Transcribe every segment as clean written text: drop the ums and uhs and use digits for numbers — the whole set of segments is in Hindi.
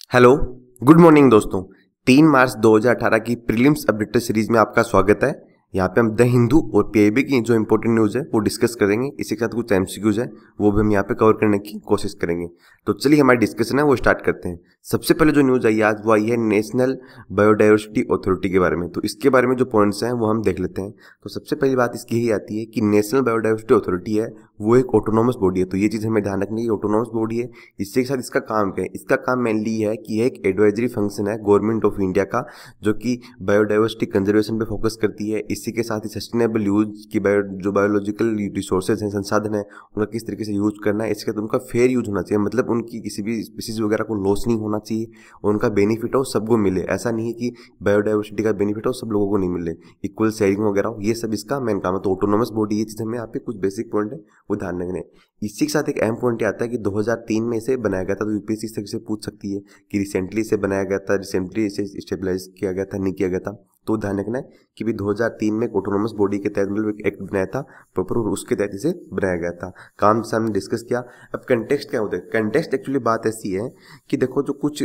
हेलो, गुड मॉर्निंग दोस्तों। 3 मार्च 2018 की प्रीलिम्स अपडेटेड सीरीज में आपका स्वागत है। यहाँ पे हम द हिंदू और पीआईबी की जो इंपॉर्टेंट न्यूज़ है वो डिस्कस करेंगे। इसी के साथ कुछ एमसीक्यूज है वो भी हम यहाँ पे कवर करने की कोशिश करेंगे। तो चलिए हमारी डिस्कशन है वो स्टार्ट करते हैं। सबसे पहले जो न्यूज़ आई आज वो आई है नेशनल बायोडाइवर्सिटी अथॉरिटी के बारे में। तो इसके बारे में जो पॉइंट्स हैं वो हम देख लेते हैं। तो सबसे पहली बात इसकी यही आती है कि नेशनल बायोडाइवर्सिटी अथॉरिटी है वो एक ऑटोनॉमस बॉडी है। तो ये चीज़ हमें ध्यान रखनी है, ऑटोनॉमस बॉडी है। इसके साथ इसका काम क्या है? इसका काम मेनली है कि यह एक एडवाइजरी फंक्शन है गवर्नमेंट ऑफ इंडिया का, जो कि बायोडाइवर्सिटी कंजर्वेशन पे फोकस करती है। इसी के साथ ही सस्टेनेबल यूज की जो बायोलॉजिकल रिसोर्सेज हैं, संसाधन है, उनका किस तरीके से यूज करना है। इसके साथ उनका फेयर यूज होना चाहिए, मतलब उनकी किसी भी स्पीसीज वगैरह को लॉस नहीं होना चाहिए और उनका बेनिफिट हो सबको मिले। ऐसा नहीं है कि बायोडाइवर्सिटी का बेनिफिट हो सब लोगों को नहीं मिले, इक्वल शेयरिंग वगैरह हो, ये सब इसका मेन काम है। तो ऑटोनॉमस बॉडी, ये चीज़ हमें यहाँ पे कुछ बेसिक पॉइंट है वो ध्यान रखने। इसी के साथ एक अहम पॉइंट आता है कि 2003 में इसे बनाया गया था। तो यूपीएससी से पूछ सकती है कि रिसेंटली इसे बनाया गया था, रिसेंटली इसे स्टेबलाइज किया गया था, नहीं किया गया था। तो ध्यान रखना है कि भी 2003 में ऑटोनॉमस बॉडी के तहत मतलब एक एक्ट बनाया था प्रॉपर, और उसके तहत इसे बनाया गया था। काम से हमने डिस्कस किया। अब कंटेक्स्ट क्या होता है? कंटेक्स्ट एक्चुअली बात ऐसी है कि देखो, जो कुछ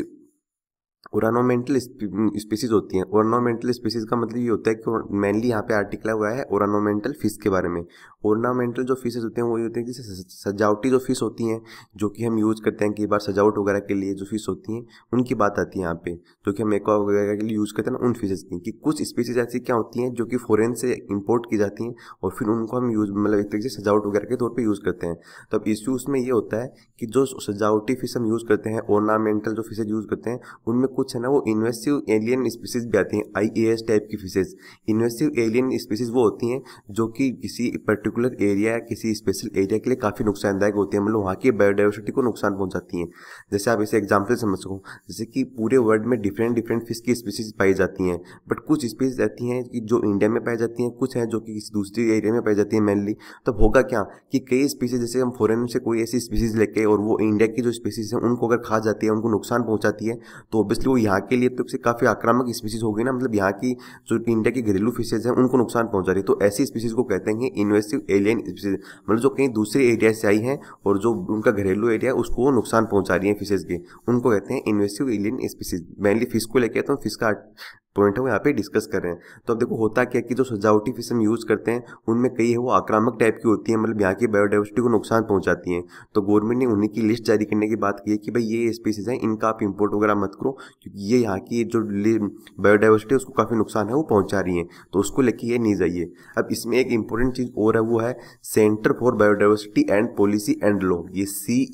ओरानोमेंटल स्पीसीज होती हैं। ओरानोमेंटल स्पीसीज का मतलब ये होता है कि मेनली यहाँ पे आर्टिकल हुआ है ओरानोमेंटल फिश के बारे में। ओरानोमेंटल जो फिशेज होते हैं वो ये होते हैं कि जैसे सजावटी जो फिश होती हैं, जो कि हम यूज़ करते हैं कई बार सजावट वगैरह के लिए, जो फिश होती हैं उनकी बात आती है यहाँ पे, जो कि हम एक्वा वगैरह के लिए यूज़ करते हैं ना, उन फिशेज की। कि कुछ स्पीसीज ऐसी क्या होती हैं जो कि फॉरेन से इंपोर्ट की जाती हैं और फिर उनको हम यूज मतलब एक तरीके से सजावट वगैरह के तौर पर यूज़ करते हैं। तो अब इश्यू उसमें ये होता है कि जो सजावटी फिश हम यूज़ करते हैं, ऑर्नामेंटल जो फिशेज यूज़ करते हैं, उनमें कुछ है ना वो इन्वेसिव एलियन स्पीसीज भी आती हैं, IAS टाइप की फिशेज। इन्वेसिव एलियन स्पीसीज वो होती हैं जो कि किसी पर्टिकुलर एरिया या किसी स्पेशल एरिया के लिए काफ़ी नुकसानदायक होती हैं, मतलब वहाँ की बायोडाइवर्सिटी को नुकसान पहुँचाती हैं। जैसे आप इसे एग्जाम्पल समझ सको, जैसे कि पूरे वर्ल्ड में डिफरेंट डिफरेंट फिश की स्पीसीज पाई जाती हैं, बट कुछ स्पीसीज रहती हैं कि जो इंडिया में पाई जाती हैं, कुछ हैं जो कि किसी दूसरी एरिया में पाई जाती हैं मेनली। तब होगा क्या कि कई स्पीसीज, जैसे हम फॉरेन से कोई ऐसी स्पीसीज लेके और वो इंडिया की जो स्पीसीज हैं उनको अगर खा जाती है, उनको नुकसान पहुँचाती है, तो ऑब्वियसली वो यहाँ के लिए तो काफ़ी आक्रामक स्पीसीज हो गई ना, मतलब यहाँ की जो इंडिया की घरेलू फिशेज हैं उनको नुकसान पहुंचा रही है। तो ऐसी स्पीसीज को कहते हैं इन्वेसिव एलियन स्पीसीज, मतलब जो कहीं दूसरे एरिया से आई हैं और जो उनका घरेलू एरिया है उसको नुकसान पहुंचा रही है फिशेज के, उनको कहते हैं invasive alien species. Mainly fish को लेके तो फिश का पॉइंट है वो यहाँ पे डिस्कस कर रहे हैं। तो अब देखो होता क्या कि जो सजावटी फिश हम यूज़ करते हैं उनमें कई है वो आक्रामक टाइप की होती हैं, मतलब यहाँ की बायोडाइवर्सिटी को नुकसान पहुँचाती हैं। तो गवर्नमेंट ने उन्हीं की लिस्ट जारी करने की बात की है कि भाई ये स्पीसीज हैं, इनका आप इंपोर्ट वगैरह मत करो, क्योंकि ये यहाँ की जो बायोडाइवर्सिटी है उसको काफ़ी नुकसान है वो पहुँचा रही है। तो उसको लेके ये नहीं जाइए। अब इसमें एक इंपॉर्टेंट चीज़ और है, वो है centre for biodiversity and policy and law, ये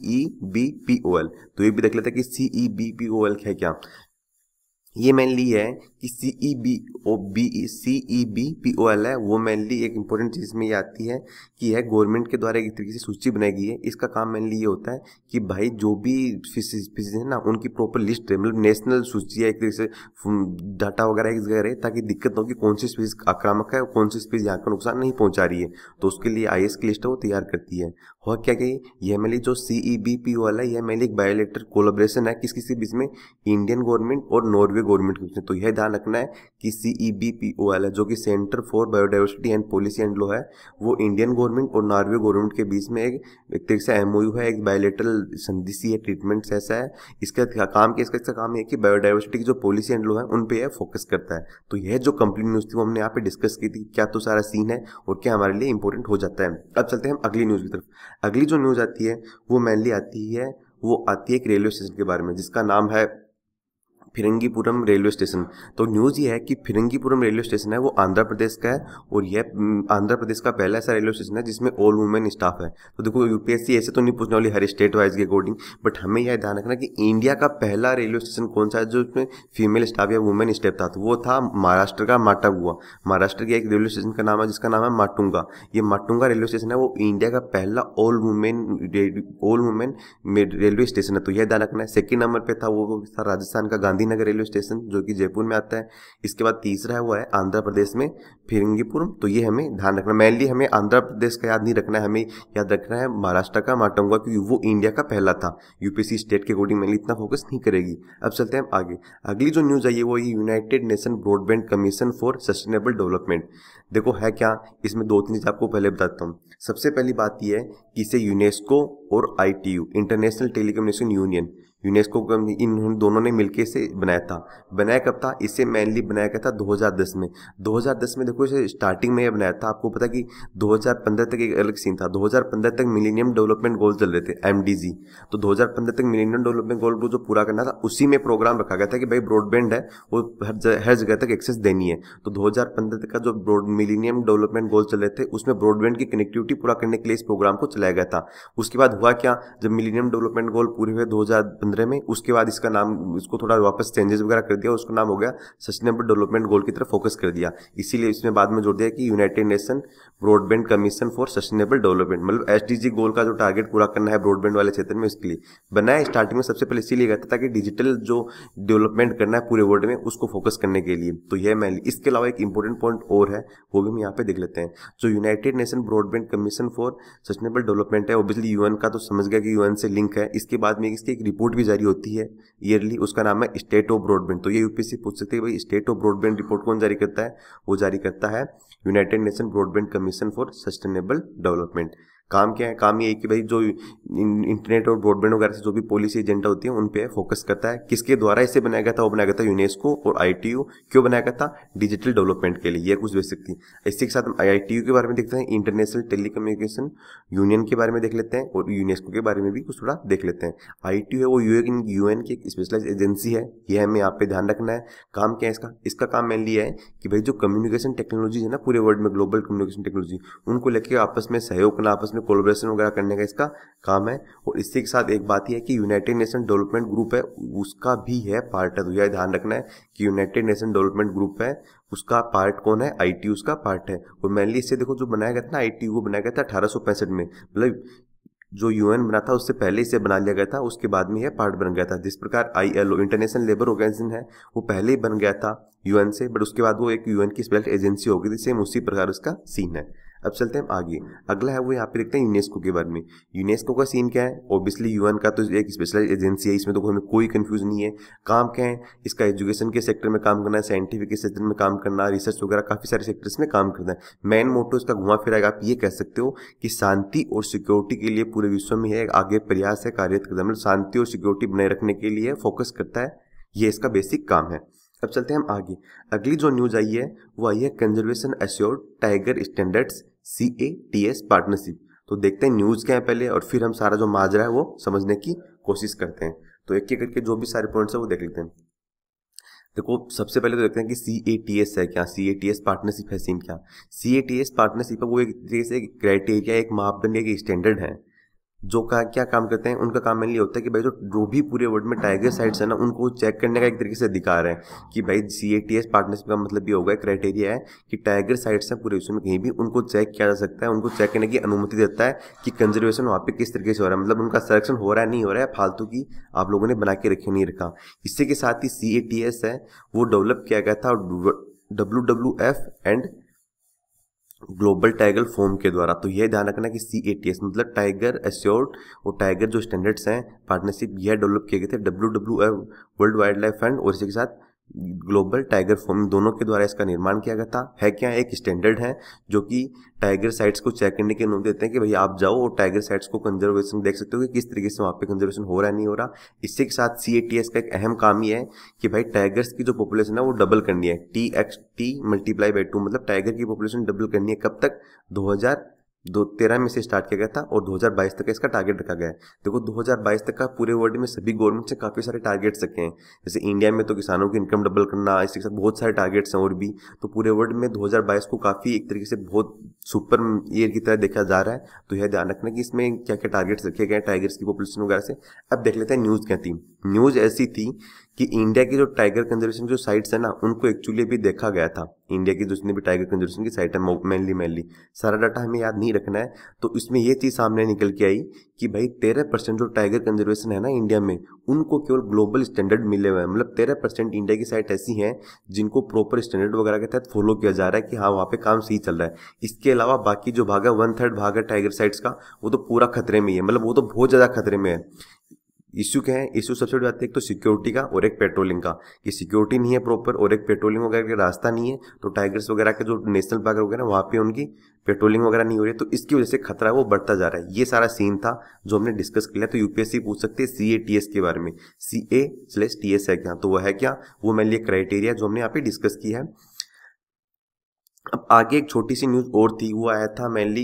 CEBPOL। तो ये भी देख लेते हैं कि CEBPOL है क्या। ये मेनली है कि CEBPOL है वो मेनली एक इंपॉर्टेंट चीज़ में ये आती है कि यह गवर्नमेंट के द्वारा एक तरीके से सूची बनाई गई है। इसका काम मेनली ये होता है कि भाई जो भी फिशेज है ना उनकी प्रॉपर लिस्ट है, मतलब नेशनल सूची है, एक तरीके से डाटा वगैरह एक जगह रहे ताकि दिक्कत हो कि कौन सी स्पीसीज आक्रामक है और कौन सी स्पीसीज यहाँ का नुकसान नहीं पहुँचा रही है। तो उसके लिए IAS की लिस्ट है वो तैयार करती है। और क्या कही, यह मेनली जो CEBPOL है यह मेनली एक बायोलेटरल कोलैबोरेशन है किसके बीच में, इंडियन गवर्नमेंट और नॉर्वे गवर्नमेंट के बीच में। तो यह ध्यान रखना है कि CEBPOL है जो कि centre for biodiversity and policy and law है, वो इंडियन गवर्नमेंट और नॉर्वे गवर्नमेंट के बीच में एक तरीके से MOU है, एक बायोलेटरल संधि सी है, ट्रीटमेंट ऐसा है। इसका काम क्या, इसका काम है कि बायोडाइवर्सिटी की जो पॉलिसी एंड लॉ है उन पे यह फोकस करता है। तो यह जो कंप्लीट न्यूज़ थी वो हमने यहाँ पे डिस्कस की थी, क्या तो सारा सीन है और क्या हमारे लिए इंपॉर्टेंट हो जाता है। अब चलते हैं हम अगली न्यूज़ की तरफ। अगली जो न्यूज़ आती है वो मेनली आती है एक रेलवे स्टेशन के बारे में जिसका नाम है फिरंगीपुरम रेलवे स्टेशन। तो न्यूज़ ये है कि फिरंगीपुरम रेलवे स्टेशन है वो आंध्र प्रदेश का है और यह आंध्र प्रदेश का पहला ऐसा रेलवे स्टेशन है जिसमें ऑल वुमेन स्टाफ है। तो देखो UPSC ऐसे तो नहीं पूछने वाली हर स्टेट वाइज के अकॉर्डिंग, बट हमें यह ध्यान रखना कि इंडिया का पहला रेलवे स्टेशन कौन सा है जो उसमें फीमेल स्टाफ या वुमेन स्टाफ था। तो वो था महाराष्ट्र का माटुंगा। महाराष्ट्र के एक रेलवे स्टेशन का नाम है जिसका नाम है माटुंगा। ये माटुंगा रेलवे स्टेशन है वो इंडिया का पहला ऑल वुमेन रेलवे स्टेशन है। तो यह ध्यान रखना है। सेकेंड नंबर पे था वो था राजस्थान का गांधीनगर रेलवे स्टेशन जो कि जयपुर में आता है। इसके बाद तीसरा है वो है आंध्र प्रदेश में फिरंगीपुरम। तो ये हमें ध्यान रखना, मेनली हमें आंध्र प्रदेश का याद नहीं रखना है, हमें याद रखना है महाराष्ट्र का माटुंगा, क्योंकि वो इंडिया का पहला था। UPSC स्टेट के अकॉर्डिंग मेनली इतना फोकस नहीं करेगी। अब चलते हैं आगे। अगली जो न्यूज़ आई है वो ये United Nation broadband commission for sustainable development. देखो है क्या, इसमें 2-3 चीज़ आपको पहले बताता हूँ। सबसे पहली बात यह है कि इसे यूनेस्को और ITU international telecommunication union, UNESCO को इन दोनों ने मिलकर इसे बनाया था। बनाया कब था? इसे मेनली बनाया गया था 2010 में। 2010 में देखो इसे स्टार्टिंग में ये बनाया था, आपको पता कि 2015 तक एक अलग सीन था। 2015 तक मिलेनियम डेवलपमेंट गोल चल रहे थे, MDG। तो 2015 तक मिलेनियम डेवलपमेंट गोल को जो पूरा करना था, उसी में प्रोग्राम रखा गया था कि भाई ब्रॉडबैंड है वो हर जगह तक एक्सेस देनी है। तो 2015 तक का जो मिलेनियम डेवलपमेंट गोल चल रहे थे, उसमें ब्रॉडबैंड की कनेक्टिविटी पूरा करने के लिए इस प्रोग्राम को चलाया गया था। उसके बाद हुआ क्या, जब मिलेनियम डेवलपमेंट गोल पूरे हुए 2015 में, उसके बाद इसका नाम, इसको थोड़ा वापस चेंजेस वगैरह कर दिया, उसका नाम हो गया सस्टेनेबल डेवलपमेंट गोल की तरफ फोकस कर दिया। इसीलिए इसमें बाद में जोड़ दिया कि United Nation broadband commission for sustainable development, मतलब SDG गोल का जो टारगेट पूरा करना है ब्रॉडबैंड वाले क्षेत्र में, उसके लिए बनाया। स्टार्टिंग में सबसे पहले इसीलिए गया था ताकि डिजिटल जो डेवलपमेंट करना है पूरे वर्ल्ड में उसको फोकस करने के लिए। तो यह मैं, इसके अलावा एक इंपॉर्टेंट पॉइंट और है, वो भी हम यहाँ पे देख लेते हैं। जो United Nation broadband commission for sustainable development है, ऑब्वियसली UN का, तो समझ गया कि UN से लिंक है। इसके बाद में इसकी एक रिपोर्ट भी जारी होती है ईयरली, उसका नाम है स्टेट ऑफ ब्रॉडबैंड। तो ये UPSC पूछ सकते हैं भाई स्टेट ऑफ ब्रॉडबैंड रिपोर्ट कौन जारी करता है? वो जारी करता है United Nation broadband commission for sustainable development. काम क्या है? काम ये है कि भाई जो इंटरनेट और ब्रॉडबैंड वगैरह से जो भी पॉलिसी एजेंडा होती है उन पे फोकस करता है। किसके द्वारा इसे बनाया गया था? वो बनाया गया था यूनेस्को और ITU। क्यों बनाया गया था? डिजिटल डेवलपमेंट के लिए। ये कुछ बेसिक थी। इसी के साथ हम ITU के बारे में देखते हैं, इंटरनेशनल टेलीकम्युनिकेशन यूनियन के बारे में देख लेते हैं, और यूनेस्को के बारे में भी कुछ थोड़ा देख लेते हैं। ITU है वो UN की एक स्पेशलाइज एजेंसी है, ये हमें यहाँ पे ध्यान रखना है। काम क्या है इसका? इसका काम मेनली है कि भाई जो कम्युनिकेशन टेक्नोलॉजी है ना पूरे वर्ल्ड में, ग्लोबल कम्युनिकेशन टेक्नोलॉजी, उनको लेके आपस में सहयोग करना, आपस में कोलैबोरेशन वगैरह करने का इसका काम है। और इसी के साथ एक बात यह है कि यूनाइटेड नेशन डेवलपमेंट ग्रुप है, उसका भी है पार्ट है। तो यह ध्यान रखना है कि यूनाइटेड नेशन डेवलपमेंट ग्रुप है, उसका पार्ट कौन है? ITU उसका पार्ट है। और मेनली इससे देखो जो बनाया गया था ना ITU, वो बनाया गया था 1865 में, मतलब जो UN बना था उससे पहले इसे बना लिया गया था, उसके बाद में यह पार्ट बन गया था। जिस प्रकार ILO इंटरनेशनल लेबर ऑर्गेनाइजेशन है, वो पहले ही बन गया था UN से, बट उसके बाद वो एक UN की स्पेशल एजेंसी हो गई थी। सेम उसी प्रकार उसका सीन है। अब चलते हैं आगे। अगला है वो यहाँ पे देखते हैं यूनेस्को के बारे में। यूनेस्को का सीन क्या है? ऑब्वियसली UN का तो एक स्पेशल एजेंसी है, इसमें तो हमें कोई कंफ्यूज नहीं है। काम क्या है इसका? एजुकेशन के सेक्टर में काम करना है, साइंटिफिक के सेक्टर में काम करना, रिसर्च वगैरह काफी सारे सेक्टर्स में काम करना है। मेन मोटो इसका घुमा फिरा आप ये कह सकते हो कि शांति और सिक्योरिटी के लिए पूरे विश्व में है आगे प्रयास है, कार्य करता है, मतलब शांति और सिक्योरिटी बनाए रखने के लिए फोकस करता है। ये इसका बेसिक काम है। अब चलते हैं हम आगे। अगली जो न्यूज आई है वो आई है conservation assured tiger standards CATS partnership. तो देखते हैं न्यूज क्या है पहले, और फिर हम सारा जो माजरा है वो समझने की कोशिश करते हैं। तो एक एक करके जो भी सारे पॉइंट्स है वो देख लेते हैं। देखो सबसे पहले तो देखते हैं कि CATS है क्या, CATS पार्टनरशिप है सीन क्या। CATS पार्टनरशिप है वो एक तरीके से क्राइटेरिया, एक मापदंड, एक स्टैंडर्ड है जो क्या काम करते हैं। उनका काम मेनली होता है कि भाई जो भी पूरे वर्ल्ड में टाइगर साइट्स है ना, उनको चेक करने का एक तरीके से अधिकार है कि भाई CATS पार्टनरशिप का मतलब ये होगा, क्राइटेरिया है कि टाइगर साइट्स हैं पूरे विश्व में कहीं भी, उनको चेक किया जा सकता है, उनको चेक करने की अनुमति देता है कि कंजर्वेशन वहाँ पे किस तरीके से हो रहा है, मतलब उनका संरक्षण हो रहा है नहीं हो रहा है, फालतू की आप लोगों ने बना के रखे नहीं रखा। इसी के साथ ही CATS है वो डेवलप किया गया था WWF and global tiger forum के द्वारा। तो यह ध्यान रखना कि CATS मतलब टाइगर एश्योर्ड और टाइगर जो स्टैंडर्ड्स हैं पार्टनरशिप, यह डेवलप किए गए थे WWF world wildlife fund और इसी के साथ ग्लोबल टाइगर फोरम, दोनों के द्वारा इसका निर्माण किया गया था। है क्या? एक स्टैंडर्ड है जो कि टाइगर साइट्स को चेक करने की अनुमति देते हैं कि भाई आप जाओ और टाइगर साइट्स को कंजर्वेशन देख सकते हो कि किस तरीके से वहाँ पे कंजर्वेशन हो रहा है नहीं हो रहा। इसी के साथ CATS का एक अहम काम ये है कि भाई टाइगर्स की जो पॉपुलेशन है वो डबल करनी है, TXT मल्टीप्लाई बाई 2, मतलब टाइगर की पॉपुलेशन डबल करनी है। कब तक? 2013 में से स्टार्ट किया गया था और 2022 तक इसका टारगेट रखा गया है। देखो 2022 तक का पूरे वर्ल्ड में सभी गवर्नमेंट से काफी सारे टारगेट्स रखे हैं। जैसे इंडिया में तो किसानों की इनकम डबल करना, इसके साथ बहुत सारे टारगेट्स हैं और भी। तो पूरे वर्ल्ड में 2022 को काफी एक तरीके से बहुत सुपर ईयर की तरह देखा जा रहा है। तो यह ध्यान रखना कि इसमें क्या क्या टारगेट्स रखे गए हैं टाइगर्स की पॉपुलेशन वगैरह से। अब देख लेते हैं न्यूज क्या थी। न्यूज ऐसी थी कि इंडिया की जो टाइगर कंजर्वेशन जो साइट्स है ना, उनको एक्चुअली भी देखा गया था। इंडिया की जितनी भी टाइगर कंजर्वेशन की साइट है मेनली सारा डाटा हमें याद नहीं रखना है। तो इसमें ये चीज सामने निकल के आई कि भाई 13% जो टाइगर कंजर्वेशन है ना इंडिया में, उनको केवल ग्लोबल स्टैंडर्ड मिले हुए हैं। मतलब 13% इंडिया की साइट ऐसी हैं जिनको प्रॉपर स्टैंडर्ड वगैरह के तहत फॉलो किया जा रहा है कि हाँ वहाँ पे काम सही चल रहा है। इसके अलावा बाकी जो भाग है 1/3 भाग है टाइगर साइट्स का, वो तो पूरा खतरे में ही है, मतलब वो तो बहुत ज्यादा खतरे में है। इश्यू क्या है, इश्यू सबसे बड़ी बात है एक तो सिक्योरिटी का और एक पेट्रोलिंग का, कि सिक्योरिटी नहीं है प्रॉपर और एक पेट्रोलिंग वगैरह का रास्ता नहीं है, तो टाइगर्स वगैरह के जो नेशनल पार्क वगैरह वहाँ पे उनकी पेट्रोलिंग वगैरह नहीं हो रही है, तो इसकी वजह से खतरा है वो बढ़ता जा रहा है। ये सारा सीन था जो हमने डिस्कस किया। तो यूपीएससी पूछ सकते हैं CA/TS के बारे में, CA/TS है क्या, तो वह है क्या, वो मेरे लिए क्राइटेरिया जो हमने यहाँ पे डिस्कस किया है। अब आगे एक छोटी सी न्यूज और थी, वो आया था mainly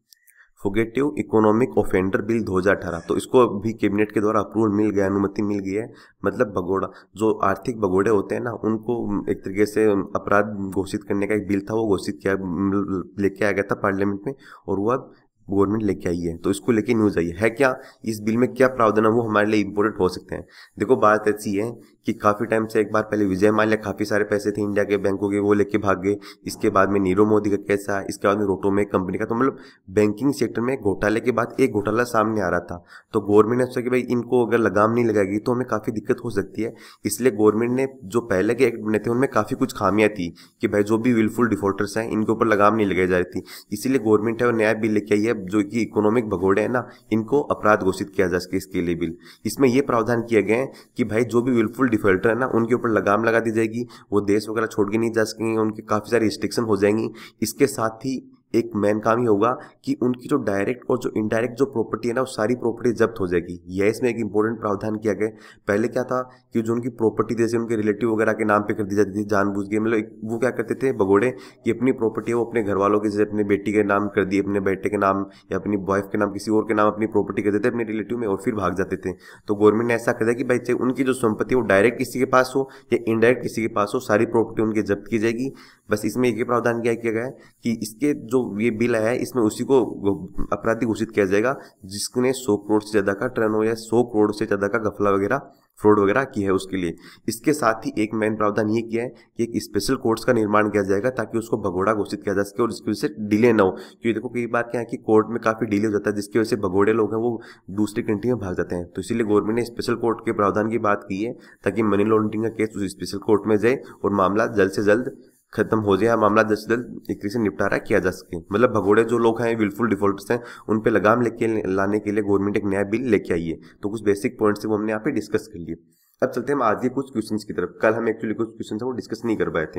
fugitive economic offender bill 2018, तो इसको भी कैबिनेट के द्वारा अप्रूवल मिल गया, अनुमति मिल गई है। मतलब भगोड़ा, जो आर्थिक भगोड़े होते हैं ना, उनको एक तरीके से अपराध घोषित करने का एक बिल था, वो घोषित किया, लेके आ गया था पार्लियामेंट में, और वो अब गवर्नमेंट लेके आई है। तो इसको लेके न्यूज आई है क्या, इस बिल में क्या प्रावधान है वो हमारे लिए इंपॉर्टेंट हो सकते हैं। देखो बात ऐसी है कि काफी टाइम से, एक बार पहले विजय माल्या काफी सारे पैसे थे इंडिया के बैंकों के, वो लेके भाग गए। इसके बाद में नीरव मोदी का केस आया, इसके बाद में रोटोमेक कंपनी का। तो मतलब बैंकिंग सेक्टर में घोटाले के बाद एक घोटाला सामने आ रहा था, तो गवर्नमेंट ने सोचा कि भाई इनको अगर लगाम नहीं लगाएगी तो हमें काफी दिक्कत हो सकती है। इसलिए गवर्नमेंट ने जो पहले के एक्ट बने थे उनमें काफी कुछ खामियां थी कि भाई जो भी विलफुल डिफॉल्टर्स हैं इनके ऊपर लगाम नहीं लगाई जा रही थी। इसीलिए गवर्नमेंट है वो नया बिल लेके आई है, जो कि इकोनॉमिक भगोड़े है ना, इनको अपराध घोषित किया जा सके, इसके लिए बिल। इसमें यह प्रावधान किए गए हैं कि भाई जो भी विलफुल डिफॉल्टर है ना, उनके ऊपर लगाम लगा दी जाएगी, वो देश वगैरह छोड़ के नहीं जा सकेंगे, उनकी काफी सारी रिस्ट्रिक्शन हो जाएंगी। इसके साथ ही एक मेन काम ये होगा कि उनकी जो डायरेक्ट और जो इनडायरेक्ट जो प्रॉपर्टी है ना, वो सारी प्रॉपर्टी जब्त हो जाएगी। यह इसमें एक इंपॉर्टेंट प्रावधान किया गया। पहले क्या था कि जो उनकी प्रॉपर्टी जैसे उनके रिलेटिव वगैरह के नाम पे कर दी जाती थी जानबूझ के, मतलब वो क्या करते थे भगोड़े कि अपनी प्रॉपर्टी है वो अपने घर वालों के, जैसे अपने बेटी के नाम कर दी, अपने बेटे के नाम या अपनी वाइफ के नाम, किसी और के नाम अपनी प्रॉपर्टी कर देते अपने रिलेटिव में, और फिर भाग जाते थे। तो गवर्नमेंट ने ऐसा कर दिया कि भाई चाहे उनकी जो संपत्ति वो डायरेक्ट किसी के पास हो या इनडायरेक्ट किसी के पास हो, सारी प्रॉपर्टी उनकी जब्त की जाएगी। बस इसमें एक ही प्रावधान किया गया है कि इसके जो ये बिल है इसमें उसी को अपराधी घोषित किया जाएगा जिसने 100 करोड़ से ज्यादा का टर्नओवर या 100 करोड़ से ज्यादा का घपला वगैरह फ्रॉड वगैरह की है उसके लिए। इसके साथ ही एक मेन प्रावधान ये किया है कि एक स्पेशल कोर्ट्स का निर्माण किया जाएगा ताकि उसको भगोड़ा घोषित किया जा सके और इसकी वजह से डिले ना हो। क्योंकि देखो कई बार क्या है कि कोर्ट में काफी डिले हो जाता है, जिसकी वजह से भगोड़े लोग हैं वो दूसरी कंट्री में भाग जाते हैं। तो इसीलिए गवर्नमेंट ने स्पेशल कोर्ट के प्रावधान की बात की है ताकि मनी लॉन्ड्रिंग का केस उस स्पेशल कोर्ट में जाए और मामला जल्द से जल्द खत्म हो जाए, मामला जल्द से जल्द एक तरीके से निपटारा किया जा सके। मतलब भगोड़े जो लोग हैं, विलफुल डिफॉल्टर्स हैं, उन पे लगाम लेके लाने के लिए गवर्नमेंट एक नया बिल लेके आई है। तो कुछ बेसिक पॉइंट्स वो हमने यहाँ पे डिस्कस कर लिए। अब चलते हैं हम आज के कुछ क्वेश्चंस की तरफ। कल हम एक्चुअली कुछ क्वेश्चन है वो डिस्कस नहीं कर पाए थे।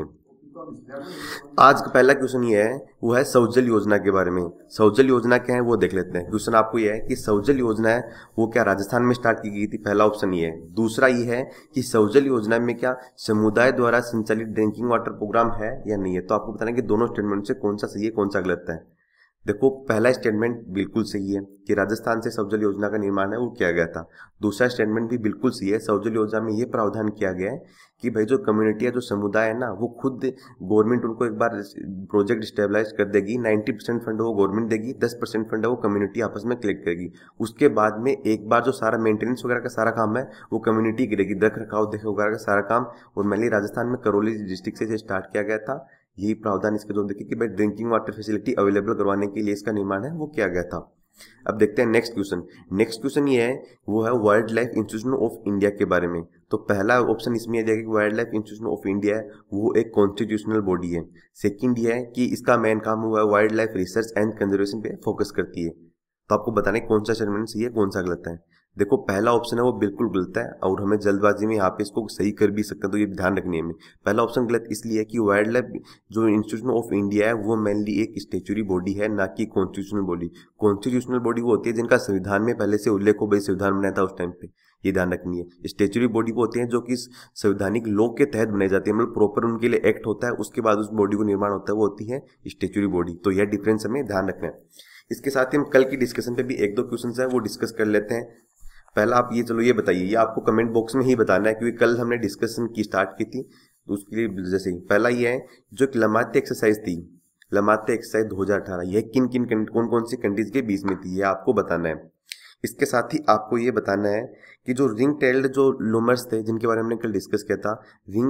आज का पहला क्वेश्चन ये है, वो है सौजल योजना के बारे में। सौजल योजना क्या है वो देख लेते हैं। क्वेश्चन आपको ये है कि सौजल योजना है वो क्या राजस्थान में स्टार्ट की गई थी, पहला ऑप्शन ये है। दूसरा ये है कि सौजल योजना में क्या समुदाय द्वारा संचालित ड्रिंकिंग वाटर प्रोग्राम है या नहीं है। तो आपको बताना है कि दोनों स्टेटमेंट से कौन सा सही है कौन सा गलत है। देखो पहला स्टेटमेंट बिल्कुल सही है कि राजस्थान से सौजल योजना का निर्माण है वो किया गया था। दूसरा स्टेटमेंट भी बिल्कुल सही है। सौजल योजना में ये प्रावधान किया गया है कि भाई जो कम्युनिटी है, जो समुदाय है ना, वो खुद गवर्नमेंट उनको एक बार प्रोजेक्ट स्टेबलाइज कर देगी, 90% फंड वो गवर्नमेंट देगी, 10% फंड है वो कम्युनिटी आपस में कलेक्ट करेगी। उसके बाद में एक बार जो सारा मेंटेनेंस वगैरह का सारा काम है वो कम्युनिटी करेगी, रख रखाव देख वगैरह का सारा काम। और मेनली राजस्थान में करौली डिस्ट्रिक्ट से स्टार्ट किया गया था। यही प्रावधान इसके जो देखिए कि भाई ड्रिंकिंग वाटर फैसिलिटी अवेलेबल करवाने के लिए इसका निर्माण है वो किया गया था। अब देखते हैं नेक्स्ट क्वेश्चन। नेक्स्ट क्वेश्चन ये है, वो है wildlife institution of India के बारे में। तो पहला ऑप्शन इसमें यह है कि wildlife institution of India है वो एक कॉन्स्टिट्यूशनल बॉडी है। सेकंड ये है कि इसका मेन काम हुआ है wildlife research and conservation पे फोकस करती है। तो आपको बताना है कौन सा स्टेटमेंट सही है कौन सा गलत है। देखो पहला ऑप्शन है वो बिल्कुल गलत है और हमें जल्दबाजी में यहाँ पे इसको सही कर भी सकते हैं, तो ये ध्यान रखनी है हमें। पहला ऑप्शन गलत इसलिए है कि वाइल्ड लाइफ जो इंस्टीट्यूशन ऑफ इंडिया है वो मेनली एक स्टेचुरी बॉडी है, ना कि कॉन्स्टिट्यूशनल बॉडी। कॉन्स्टिट्यूशनल बॉडी वो होती है जिनका संविधान में पहले से उल्लेख हो, भाई संविधान बनाया था उस टाइम पे, ये ध्यान रखनी है। स्टेचुरी बॉडी वो होती है जो कि संवैधानिक लॉ के तहत बनाई जाती है, मतलब प्रॉपर उनके लिए एक्ट होता है, उसके बाद उस बॉडी को निर्माण होता है, वो होती है स्टेचुरी बॉडी। तो यह डिफरेंस हमें ध्यान रखना है। इसके साथ ही हम कल की डिस्कशन पे भी एक दो क्वेश्चन है वो डिस्कस कर लेते हैं। पहला आप ये चलो ये बताइए, ये आपको कमेंट बॉक्स में ही बताना है क्योंकि कल हमने डिस्कशन की स्टार्ट की थी तो उसके लिए जैसे ही पहला ये है जो लमाते एक्सरसाइज थी, लमाते एक्सरसाइज 2018, यह किन किन कौन कौन सी कंट्रीज के बीच में थी ये आपको बताना है। इसके साथ ही आपको ये बताना है कि जो रिंग टेल्ड जो लूमर्स थे जिनके बारे में हमने कल डिस्कस किया था, लिंग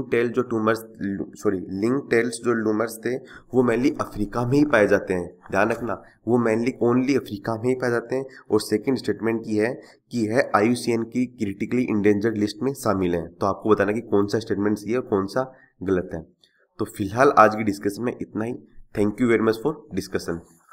टेल्स जो लूमर्स थे वो मेनली अफ्रीका में ही पाए जाते हैं। ध्यान रखना वो मेनली ओनली अफ्रीका में ही पाए जाते हैं। और सेकंड स्टेटमेंट की है कि यह IUCN की क्रिटिकली इंडेंजर्ड लिस्ट में शामिल है। तो आपको बताना कि कौन सा स्टेटमेंट सही है और कौन सा गलत है। तो फिलहाल आज की डिस्कशन में इतना ही। Thank you very much for discussion.